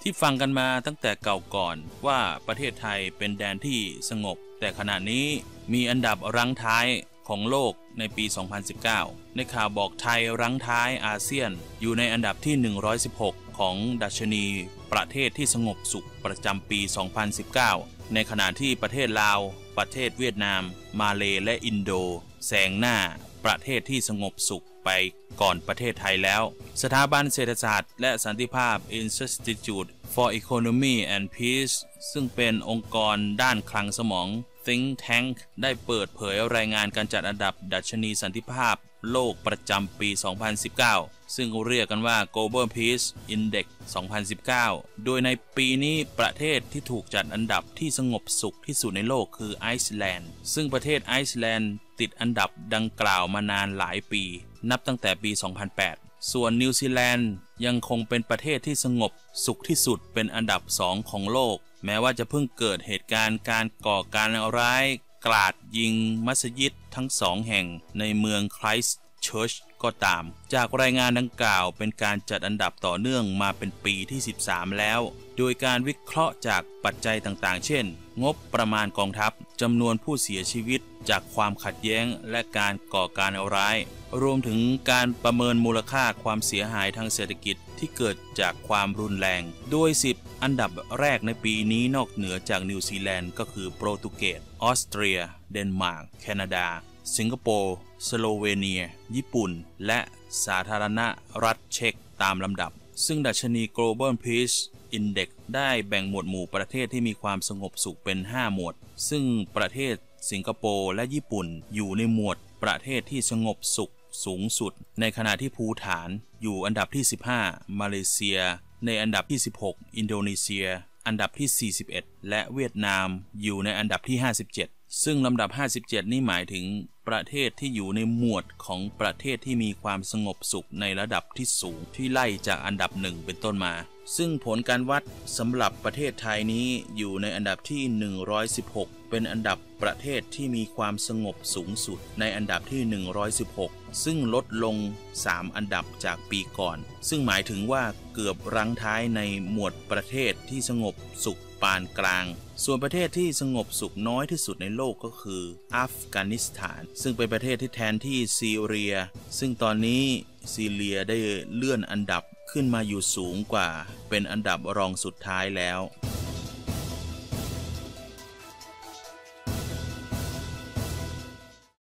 ที่ฟังกันมาตั้งแต่เก่าก่อนว่าประเทศไทยเป็นแดนที่สงบแต่ขณะนี้มีอันดับรั้งท้ายของโลกในปี 2019 ในข่าวบอกไทยรั้งท้ายอาเซียนอยู่ในอันดับที่ 116 ของดัชนีประเทศที่สงบสุขประจำปี 2019 ในขณะที่ประเทศลาวประเทศเวียดนามมาเลและอินโดแซงหน้าประเทศที่สงบสุขไปก่อนประเทศไทยแล้วสถาบันเศรษฐศาสตร์และสันติภาพ Institute for Economy and Peace ซึ่งเป็นองค์กรด้านคลังสมอง Think Tank ได้เปิดเผยรายงานการจัดอันดับดัชนีสันติภาพโลกประจำปี 2019 ซึ่งเรียกกันว่า Global Peace Index 2019 โดยในปีนี้ประเทศที่ถูกจัดอันดับที่สงบสุขที่สุดในโลกคือไอซ์แลนด์ซึ่งประเทศไอซ์แลนด์ติดอันดับดังกล่าวมานานหลายปีนับตั้งแต่ปี 2008 ส่วนนิวซีแลนด์ยังคงเป็นประเทศที่สงบสุขที่สุดเป็นอันดับ2ของโลกแม้ว่าจะเพิ่งเกิดเหตุการณ์การก่อการร้ายกราดยิงมัสยิดทั้ง2แห่งในเมืองไครสต์เชิร์ชก็ตามจากรายงานดังกล่าวเป็นการจัดอันดับต่อเนื่องมาเป็นปีที่13แล้วโดยการวิเคราะห์จากปัจจัยต่างๆเช่นงบประมาณกองทัพจำนวนผู้เสียชีวิตจากความขัดแย้งและการก่อการร้ายรวมถึงการประเมินมูลค่าความเสียหายทางเศรษฐกิจที่เกิดจากความรุนแรงโดย10อันดับแรกในปีนี้นอกเหนือจากนิวซีแลนด์ก็คือโปรตุเกสออสเตรียเดนมาร์กแคนาดาสิงคโปร์สโลเวเนียญี่ปุ่นและสาธารณรัฐเช็กตามลำดับซึ่งดัชนี Global Peace Index ได้แบ่งหมวดหมู่ประเทศที่มีความสงบสุขเป็น5หมวดซึ่งประเทศสิงคโปร์และญี่ปุ่นอยู่ในหมวดประเทศที่สงบสุขสูงสุดในขณะที่ภูฏานอยู่อันดับที่15มาเลเซียในอันดับที่16อินโดนีเซียอันดับที่41และเวียดนามอยู่ในอันดับที่57ซึ่งลำดับ57นี่หมายถึงประเทศที่อยู่ในหมวดของประเทศที่มีความสงบสุขในระดับที่สูงที่ไล่จากอันดับ1เป็นต้นมาซึ่งผลการวัดสำหรับประเทศไทยนี้อยู่ในอันดับที่116เป็นอันดับประเทศที่มีความสงบสูงสุดในอันดับที่116ซึ่งลดลง3อันดับจากปีก่อนซึ่งหมายถึงว่าเกือบรั้งท้ายในหมวดประเทศที่สงบสุขปานกลางส่วนประเทศที่สงบสุขน้อยที่สุดในโลกก็คืออัฟกานิสถานซึ่งเป็นประเทศที่แทนที่ซีเรียซึ่งตอนนี้ซีเรียได้เลื่อนอันดับขึ้นมาอยู่สูงกว่าเป็นอันดับรองสุดท้ายแล้ว